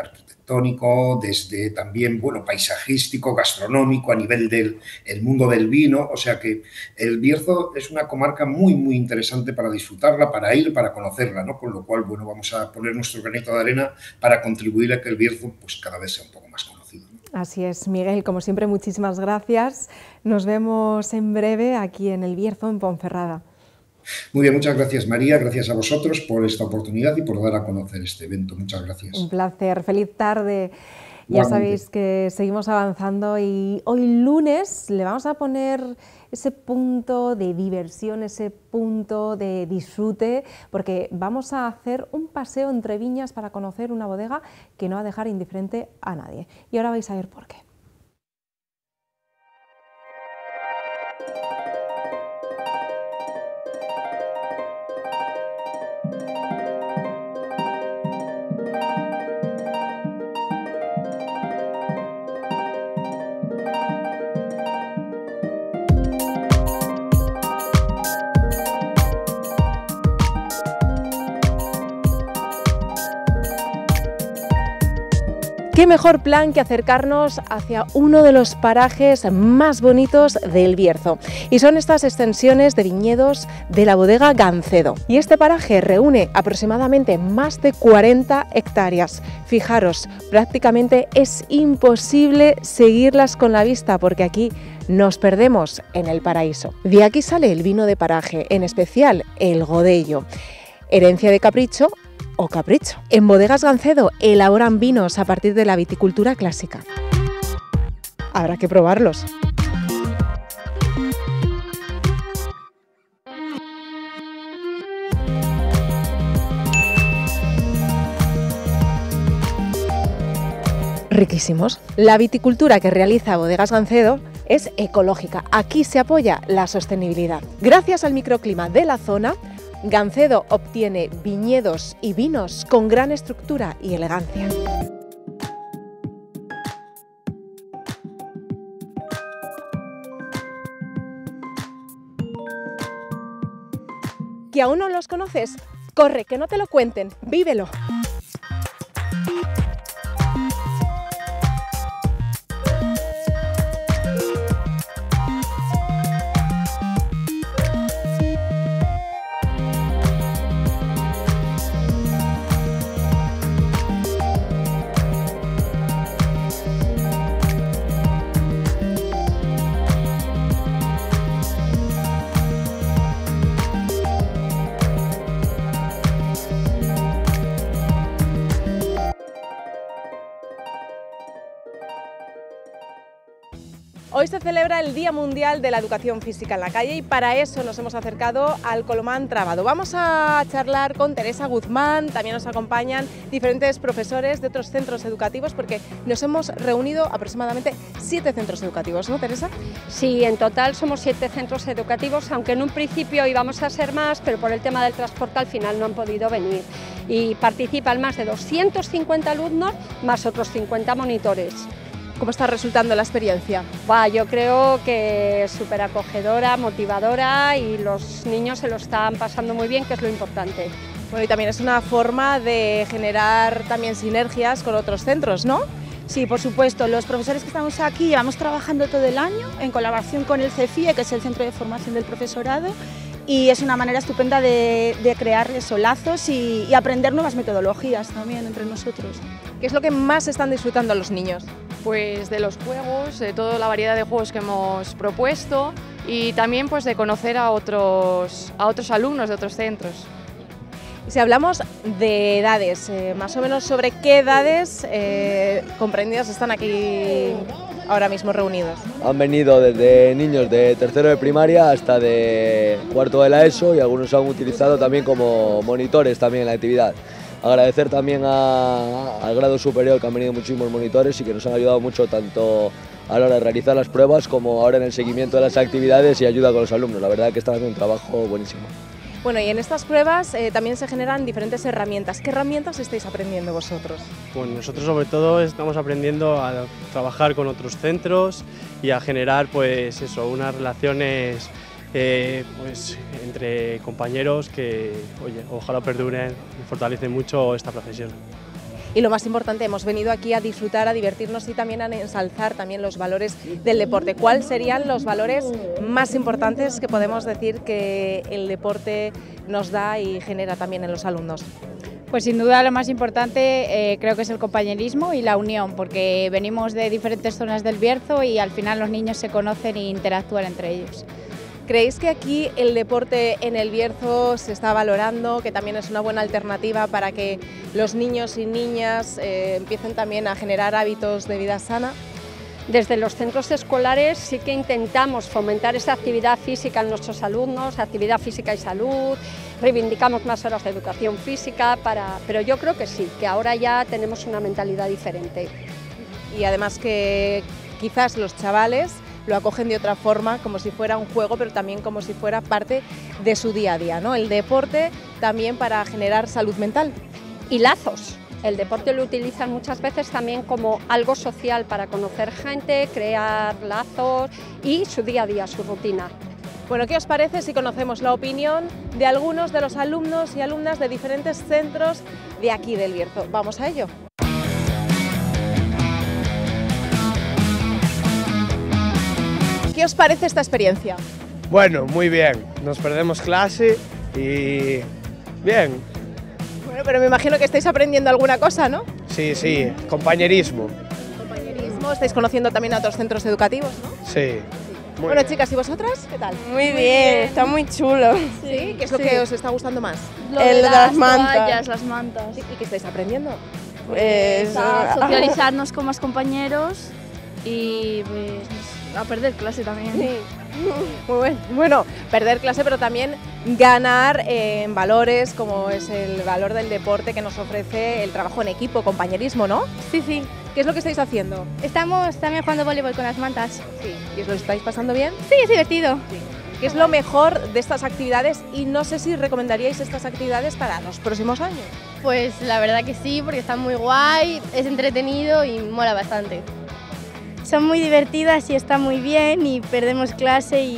arquitectónico, desde también, bueno, paisajístico, gastronómico, a nivel del el mundo del vino. O sea que el Bierzo es una comarca muy, muy interesante para disfrutarla, para ir, para conocerla, ¿no? Con lo cual, bueno, vamos a poner nuestro granito de arena para contribuir a que el Bierzo pues, cada vez sea un poco más conocido, ¿no? Así es, Miguel, como siempre, muchísimas gracias. Nos vemos en breve aquí en el Bierzo, en Ponferrada. Muy bien, muchas gracias, María, gracias a vosotros por esta oportunidad y por dar a conocer este evento. Muchas gracias. Un placer, feliz tarde. Ya Igualmente. sabéis que seguimos avanzando y hoy lunes le vamos a poner ese punto de diversión, ese punto de disfrute, porque vamos a hacer un paseo entre viñas para conocer una bodega que no va a dejar indiferente a nadie. Y ahora vais a ver por qué. ¿Qué mejor plan que acercarnos hacia uno de los parajes más bonitos del Bierzo? Y son estas extensiones de viñedos de la bodega Gancedo. Y este paraje reúne aproximadamente más de cuarenta hectáreas. Fijaros, prácticamente es imposible seguirlas con la vista porque aquí nos perdemos en el paraíso. De aquí sale el vino de paraje, en especial el Godello. Herencia de capricho o capricho. En Bodegas Gancedo elaboran vinos a partir de la viticultura clásica. Habrá que probarlos. Riquísimos. La viticultura que realiza Bodegas Gancedo es ecológica. Aquí se apoya la sostenibilidad. Gracias al microclima de la zona, Gancedo obtiene viñedos y vinos con gran estructura y elegancia. ¿Que aún no los conoces? Corre, que no te lo cuenten, vívelo. Hoy se celebra el Día Mundial de la Educación Física en la Calle y para eso nos hemos acercado al Colomán Trabado. Vamos a charlar con Teresa Guzmán, también nos acompañan diferentes profesores de otros centros educativos porque nos hemos reunido aproximadamente siete centros educativos, ¿no, Teresa? Sí, en total somos siete centros educativos, aunque en un principio íbamos a ser más, pero por el tema del transporte al final no han podido venir. Y participan más de doscientos cincuenta alumnos más otros cincuenta monitores. ¿Cómo está resultando la experiencia? Bah, yo creo que es súper acogedora, motivadora y los niños se lo están pasando muy bien, que es lo importante. Bueno, y también es una forma de generar también sinergias con otros centros, ¿no? Sí, por supuesto. Los profesores que estamos aquí llevamos trabajando todo el año en colaboración con el CEFIE, que es el Centro de Formación del Profesorado, y es una manera estupenda de, de crear esos lazos y, y aprender nuevas metodologías también entre nosotros. ¿Qué es lo que más están disfrutando los niños? Pues de los juegos, de toda la variedad de juegos que hemos propuesto y también pues de conocer a otros, a otros alumnos de otros centros. Si hablamos de edades, eh, más o menos sobre qué edades eh, comprendidas están aquí ahora mismo reunidos. Han venido desde niños de tercero de primaria hasta de cuarto de la ESO y algunos se han utilizado también como monitores también en la actividad. Agradecer también a, al grado superior, que han venido muchísimos monitores y que nos han ayudado mucho tanto a la hora de realizar las pruebas como ahora en el seguimiento de las actividades y ayuda con los alumnos. La verdad que están haciendo un trabajo buenísimo. Bueno, y en estas pruebas eh, también se generan diferentes herramientas. ¿Qué herramientas estáis aprendiendo vosotros? Bueno, nosotros sobre todo estamos aprendiendo a trabajar con otros centros y a generar pues eso, unas relaciones eh, pues, entre compañeros que oye, ojalá perduren y fortalecen mucho esta profesión. y lo más importante, hemos venido aquí a disfrutar, a divertirnos y también a ensalzar también los valores del deporte. ¿Cuáles serían los valores más importantes que podemos decir que el deporte nos da y genera también en los alumnos? Pues sin duda lo más importante eh, creo que es el compañerismo y la unión, porque venimos de diferentes zonas del Bierzo y al final los niños se conocen e interactúan entre ellos. ¿Creéis que aquí el deporte en el Bierzo se está valorando, que también es una buena alternativa para que los niños y niñas eh, empiecen también a generar hábitos de vida sana? Desde los centros escolares sí que intentamos fomentar esa actividad física en nuestros alumnos, actividad física y salud, reivindicamos más horas de educación física, para, pero yo creo que sí, que ahora ya tenemos una mentalidad diferente. Y además que quizás los chavales lo acogen de otra forma, como si fuera un juego, pero también como si fuera parte de su día a día, ¿no? El deporte también para generar salud mental. Y lazos. El deporte lo utilizan muchas veces también como algo social para conocer gente, crear lazos y su día a día, su rutina. Bueno, ¿qué os parece si conocemos la opinión de algunos de los alumnos y alumnas de diferentes centros de aquí del Bierzo? Vamos a ello. ¿Qué os parece esta experiencia? Bueno, muy bien. Nos perdemos clase y bien. Bueno, pero me imagino que estáis aprendiendo alguna cosa, ¿no? Sí, sí, compañerismo. Compañerismo, estáis conociendo también a otros centros educativos, ¿no? Sí. Muy bueno, bien. chicas, ¿y vosotras? ¿Qué tal? Muy, muy bien, bien, está muy chulo. ¿Sí? ¿Qué es lo sí. que os está gustando más? Lo El de las, las mantas. Toallas, las mantas. ¿Y qué estáis aprendiendo? Pues a socializarnos con más compañeros y pues a perder clase también. Sí. Muy bueno. Bueno, perder clase, pero también ganar eh, en valores, como es el valor del deporte que nos ofrece el trabajo en equipo, compañerismo, ¿no? Sí, sí. ¿Qué es lo que estáis haciendo? Estamos también jugando voleibol con las mantas. Sí. ¿Y os lo estáis pasando bien? Sí, es divertido. Sí. ¿Qué es lo mejor de estas actividades? Y no sé si recomendaríais estas actividades para los próximos años. Pues la verdad que sí, porque está muy guay, es entretenido y mola bastante. Son muy divertidas y está muy bien y perdemos clase y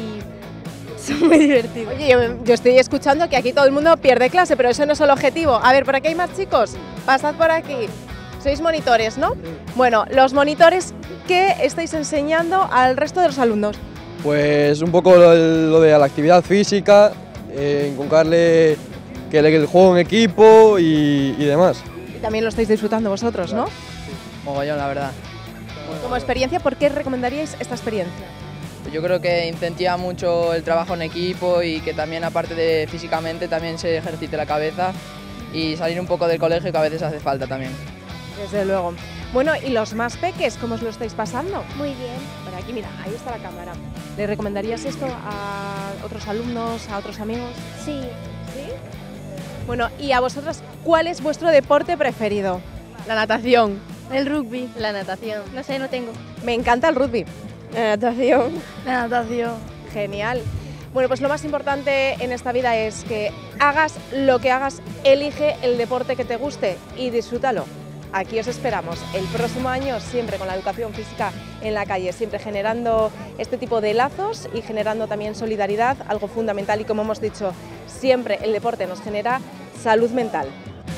son muy divertidos. Oye, yo, yo estoy escuchando que aquí todo el mundo pierde clase, pero eso no es el objetivo. A ver, por aquí hay más chicos, pasad por aquí. Sois monitores, ¿no? Bueno, los monitores, ¿qué estáis enseñando al resto de los alumnos? Pues un poco lo, lo de la actividad física, eh, inculcarle que el, el juego en equipo y, y demás. Y también lo estáis disfrutando vosotros, ¿no? Sí, mogollón, la verdad. Como experiencia, ¿por qué recomendaríais esta experiencia? Yo creo que incentiva mucho el trabajo en equipo y que también, aparte de físicamente, también se ejercite la cabeza y salir un poco del colegio, que a veces hace falta también. Desde luego. Bueno, ¿y los más peques, cómo os lo estáis pasando? Muy bien. Por aquí, mira, ahí está la cámara. ¿Le recomendarías esto a otros alumnos, a otros amigos? Sí. ¿Sí? Bueno, ¿y a vosotras cuál es vuestro deporte preferido? La natación. El rugby. La natación. No sé, no tengo. Me encanta el rugby. La natación. La natación. Genial. Bueno, pues lo más importante en esta vida es que hagas lo que hagas, elige el deporte que te guste y disfrútalo. Aquí os esperamos el próximo año, siempre con la educación física en la calle, siempre generando este tipo de lazos y generando también solidaridad, algo fundamental, y como hemos dicho, siempre el deporte nos genera salud mental.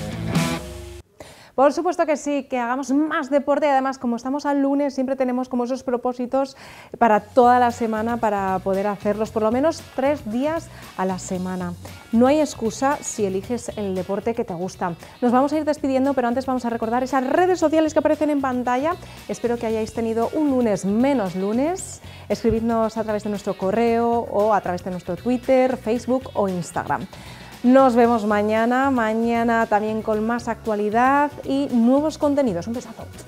Por supuesto que sí, que hagamos más deporte y además, como estamos al lunes, siempre tenemos como esos propósitos para toda la semana para poder hacerlos por lo menos tres días a la semana. No hay excusa si eliges el deporte que te gusta. Nos vamos a ir despidiendo, pero antes vamos a recordar esas redes sociales que aparecen en pantalla. Espero que hayáis tenido un lunes menos lunes. Escribidnos a través de nuestro correo o a través de nuestro Twitter, Facebook o Instagram. Nos vemos mañana, mañana también con más actualidad y nuevos contenidos. Un besazo.